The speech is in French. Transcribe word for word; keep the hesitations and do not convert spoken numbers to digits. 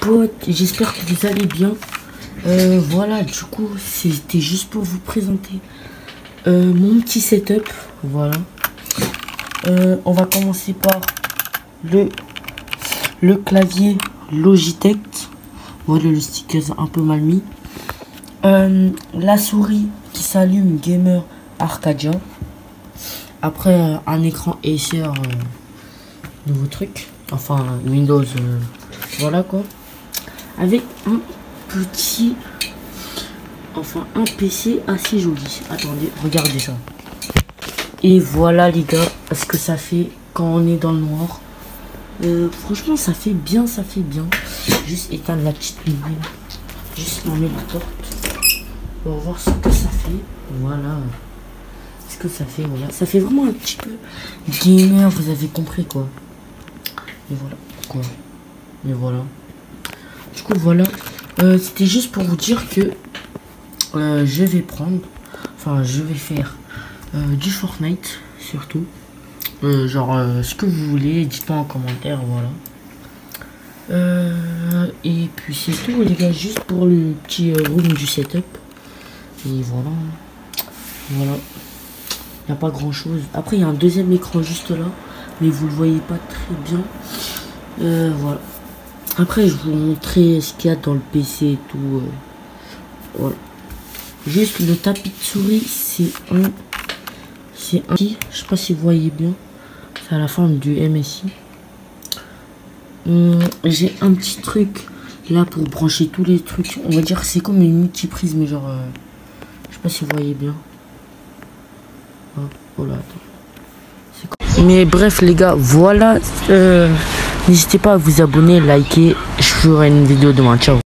potes, j'espère que vous allez bien. Euh, voilà, du coup, c'était juste pour vous présenter euh, mon petit setup. Voilà. Euh, on va commencer par le, le clavier Logitech. Voilà, le sticker un peu mal mis. Euh, la souris qui s'allume Gamer Arcadia. Après, euh, un écran Acer, euh, nouveau truc. Enfin, Windows, euh, voilà quoi. Avec un petit, enfin un P C assez joli. Attendez, regardez ça. Et voilà les gars, ce que ça fait quand on est dans le noir. Euh, franchement, ça fait bien, ça fait bien. Juste éteindre la petite lumière. Juste fermer la porte. On va voir ce que ça fait. Voilà. Ce que ça fait, voilà. Ça fait vraiment un petit peu gamer, vous avez compris quoi. Et voilà. Quoi. Et voilà. Du coup, voilà. Euh, C'était juste pour vous dire que euh, je vais prendre, enfin, je vais faire euh, du Fortnite surtout. Euh, genre, euh, ce que vous voulez, dites-moi en commentaire, voilà. Euh, et puis c'est tout, les gars, juste pour le petit euh, room du setup. Et voilà. Voilà. Il n'y a pas grand chose. Après, il y a un deuxième écran juste là, mais vous le voyez pas très bien. Euh, voilà. Après, je vais vous montrer ce qu'il y a dans le P C et tout. Euh, voilà. Juste le tapis de souris, c'est un. C'est un. Je sais pas si vous voyez bien. C'est à la forme du M S I. Hum, J'ai un petit truc là pour brancher tous les trucs. On va dire que c'est comme une multiprise, mais genre. Euh, je sais pas si vous voyez bien. Oh là, attends. Mais bref, les gars, voilà. Euh, N'hésitez pas à vous abonner, liker. Je ferai une vidéo demain. Ciao.